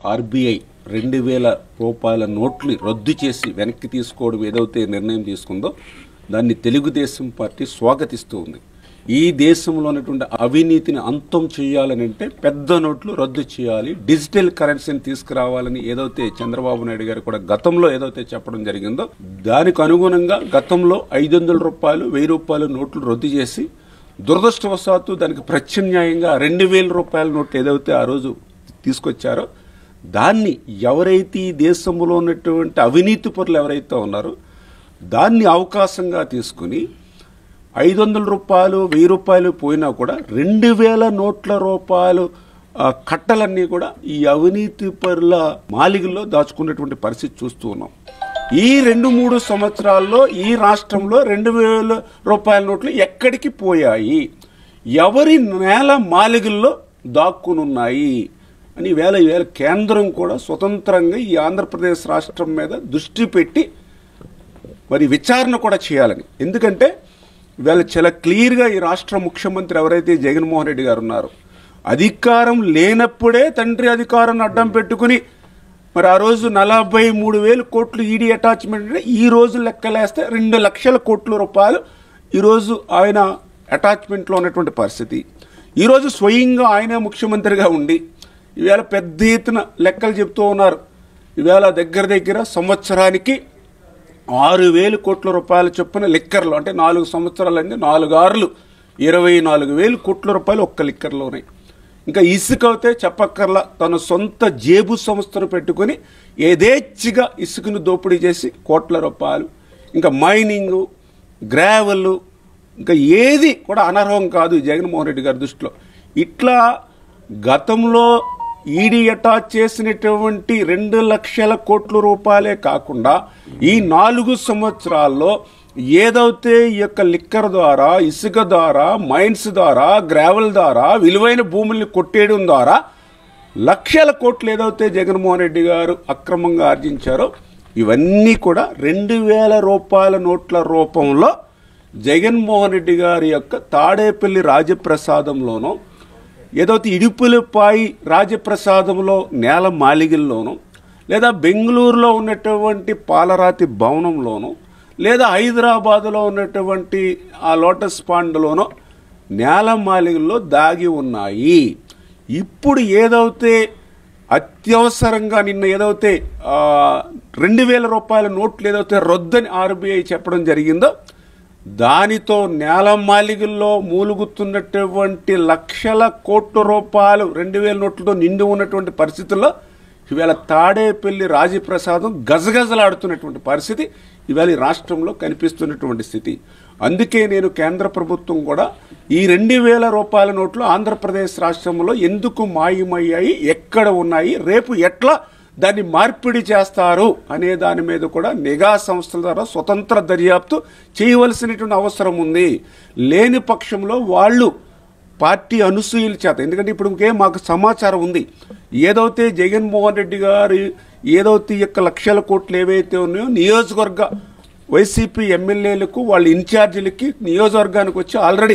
RBI 2000 రూపాయల నోట్లు రద్దు చేసి వెనక్కి తీసుకోవడం ఏదైతే నిర్ణయం తీసుకుందో దాన్ని తెలుగుదేశం పార్టీ స్వాగతిస్తూ ఉంది. ఈ దేశంలో ఉన్నటువంటి అవినీతిని అంతం చేయాలని అంటే పెద్ద నోట్లు రద్దు చేయాలి, డిజిటల్ కరెన్సీని తీసుకురావాలని ఏదైతే చంద్రబాబు నాయుడు గారు కూడా గతంలో ఏదైతే చెప్పడం జరిగిందో దానికి అనుగుణంగా గతంలో 500 రూపాయలు 1000 రూపాయల నోట్లు రద్దు చేసి దురదృష్టవశాత్తు దానికి ప్రత్యామ్నాయంగా 2000 రూపాయల నోట్లు ఏదైతే ఆ రోజు తీసుకొచ్చారో దాన్ని ఎవరైతే ఈ దేశంలో ఉన్నటువంటి అవినీతి పరులు ఎవరైతే ఉన్నారో దాన్ని అవకాశంగా తీసుకుని 500 రూపాయలు 1000 రూపాయలు పోయినా కూడా 2000 నోట్ల రూపాయలు కట్టలన్నీ కూడా ఈ అవినీతి పరుల మాలిగల్లో దాచుకున్నటువంటి పరిస్థితి చూస్తూ ఉన్నాం. ఈ 2-3 సంవత్సరాల్లో ఈ రాష్ట్రంలో 2000 రూపాయల నోట్లు ఎక్కడికి పోయాయి, ఎవరి నేల మాలిగల్లో దాక్కునున్నాయి అని వేల కేంద్రం కూడా స్వతంత్రంగా ఈ ఆంధ్రప్రదేశ్ రాష్ట్రం మీద దృష్టి పెట్టి మరి విచారణ కూడా చేయాలని. ఎందుకంటే వీళ్ళు చాలా క్లియర్గా ఈ రాష్ట్ర ముఖ్యమంత్రి ఎవరైతే జగన్మోహన్ రెడ్డి గారు ఉన్నారో అధికారం లేనప్పుడే తండ్రి అధికారాన్ని అడ్డం పెట్టుకుని మరి ఆ రోజు 43,000 కోట్లు ఈడీ అటాచ్మెంట్ అంటే ఈ రోజు లెక్కలేస్తే 2 లక్షల కోట్ల రూపాయలు ఈరోజు ఆయన అటాచ్మెంట్లో ఉన్నటువంటి పరిస్థితి. ఈరోజు స్వయంగా ఆయనే ముఖ్యమంత్రిగా ఉండి ఈవేళ పెద్ద ఎత్తున లెక్కలు చెప్తూ ఉన్నారు. ఈవేళ దగ్గర సంవత్సరానికి 6,000 కోట్ల రూపాయల చొప్పున లిక్కర్లు అంటే 4 సంవత్సరాలండి 4 ఆరులు 24,000 కోట్ల రూపాయలు ఒక్క లిక్కర్లోనే. ఇంకా ఇసుక అయితే చెప్పక్కర్లా తన సొంత జేబు సంస్థను పెట్టుకుని యథేచ్ఛగా ఇసుకను దోపిడీ చేసి కోట్ల రూపాయలు. ఇంకా మైనింగు గ్రావెల్ ఇంకా ఏది కూడా అనర్హం కాదు జగన్మోహన్ రెడ్డి గారి దృష్టిలో. ఇట్లా గతంలో ఈడీ అటాచ్ చేసినటువంటి 2 లక్షల కోట్ల రూపాయలే కాకుండా ఈ 4 సంవత్సరాల్లో ఏదైతే ఈ యొక్క లిక్కర్ ద్వారా ఇసుక ద్వారా మైన్స్ ద్వారా గ్రావెల్ ద్వారా విలువైన భూముల్ని కొట్టేయడం ద్వారా లక్షల కోట్లు ఏదైతే జగన్మోహన్ రెడ్డి గారు అక్రమంగా ఆర్జించారో ఇవన్నీ కూడా 2000 రూపాయల నోట్ల రూపంలో జగన్మోహన్ రెడ్డి గారి యొక్క తాడేపల్లి రాజప్రసాదంలోనో ఏదైతే ఇడుపులపాయి రాజప్రసాదంలో నేల మాలిగల్లోనూ లేదా బెంగళూరులో ఉన్నటువంటి పాలరాతి భవనంలోనూ లేదా హైదరాబాదులో ఉన్నటువంటి ఆ లోటస్ పాండ్లోనో నేల మాలిగల్లో దాగి ఉన్నాయి. ఇప్పుడు ఏదైతే అత్యవసరంగా నిన్న ఏదైతే 2,000 రూపాయల నోట్లు ఏదైతే రద్దని ఆర్బీఐ చెప్పడం జరిగిందో దానితో నేల మాలిగల్లో మూలుగుతున్నటువంటి లక్షల కోట్ల రూపాయలు 2,000 నోట్లతో నిండి ఉన్నటువంటి పరిస్థితుల్లో ఇవాళ తాడేపల్లి రాజప్రసాదం గజగజలాడుతున్నటువంటి పరిస్థితి ఇవాళ ఈ రాష్ట్రంలో కనిపిస్తున్నటువంటి స్థితి. అందుకే నేను కేంద్ర ప్రభుత్వం కూడా ఈ 2,000 రూపాయల నోట్లు ఆంధ్రప్రదేశ్ రాష్ట్రంలో ఎందుకు మాయమయ్యాయి, ఎక్కడ ఉన్నాయి, రేపు ఎట్లా దాన్ని మార్పిడి చేస్తారు అనే దాని మీద కూడా నిఘా సంస్థల ద్వారా స్వతంత్ర దర్యాప్తు చేయవలసినటువంటి అవసరం ఉంది. లేని పక్షంలో వాళ్ళు పార్టీ అనసూయల చేత, ఎందుకంటే ఇప్పుడు మాకు సమాచారం ఉంది ఏదైతే జగన్మోహన్ రెడ్డి గారు ఏదైతే యొక్క లక్షల కోట్లు ఏవైతే ఉన్నాయో నియోజకవర్గ వైసీపీ ఎమ్మెల్యేలకు వాళ్ళ ఇన్ఛార్జీలకి నియోజకవర్గానికి వచ్చి ఆల్రెడీ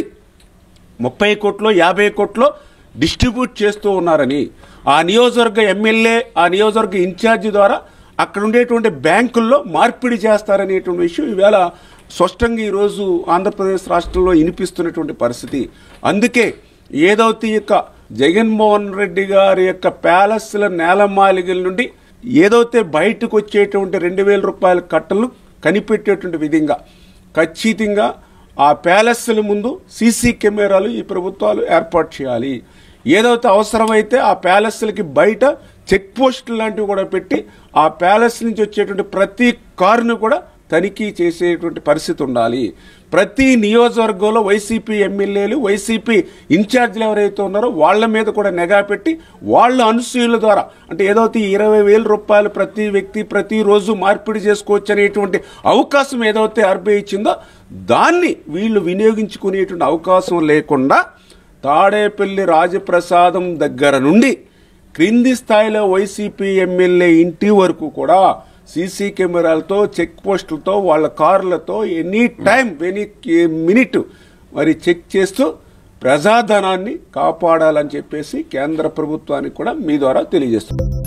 30 కోట్లు 50 కోట్లు డిస్ట్రిబ్యూట్ చేస్తూ ఉన్నారని ఆ నియోజకవర్గ ఎమ్మెల్యే ఆ నియోజకవర్గ ఇన్ఛార్జి ద్వారా అక్కడ ఉండేటువంటి బ్యాంకుల్లో మార్పిడి చేస్తారనేటువంటి విషయం ఈవేళ స్పష్టంగా ఈరోజు ఆంధ్రప్రదేశ్ రాష్ట్రంలో వినిపిస్తున్నటువంటి పరిస్థితి. అందుకే ఏదైతే యొక్క జగన్మోహన్ రెడ్డి గారి యొక్క ప్యాలెస్ల నేలమాలిగల నుండి ఏదైతే బయటకు వచ్చేటువంటి 2,000 రూపాయల కట్టలు కనిపెట్టేటువంటి విధంగా ఖచ్చితంగా ఆ ప్యాలెస్ల ముందు సీసీ కెమెరాలు ఈ ప్రభుత్వాలు ఏర్పాటు చేయాలి. ఏదైతే అవసరమైతే ఆ ప్యాలెస్లకి బయట చెక్ పోస్టులు లాంటివి కూడా పెట్టి ఆ ప్యాలెస్ నుంచి వచ్చేటువంటి ప్రతి కారును కూడా తనిఖీ చేసేటువంటి పరిస్థితి ఉండాలి. ప్రతి నియోజకవర్గంలో వైసీపీ ఎమ్మెల్యేలు వైసీపీ ఇన్ఛార్జీలు ఎవరైతే ఉన్నారో వాళ్ళ మీద కూడా నిఘా పెట్టి వాళ్ళ అనసూయల ద్వారా అంటే ఏదైతే 20,000 రూపాయలు ప్రతి వ్యక్తి ప్రతిరోజు మార్పిడి చేసుకోవచ్చు అనేటువంటి అవకాశం ఏదైతే ఆర్బీఐ ఇచ్చిందో దాన్ని వీళ్ళు వినియోగించుకునేటువంటి అవకాశం లేకుండా తాడేపల్లి రాజప్రసాదం దగ్గర నుండి క్రింది స్థాయిలో వైసీపీ ఎమ్మెల్యే ఇంటి వరకు కూడా సీసీ కెమెరాలతో చెక్ పోస్టులతో వాళ్ళ కార్లతో ఎనీ టైం ఎనీ మినిట్ మరి చెక్ చేస్తూ ప్రజాధనాన్ని కాపాడాలని చెప్పేసి కేంద్ర ప్రభుత్వానికి కూడా మీ ద్వారా తెలియజేస్తుంది.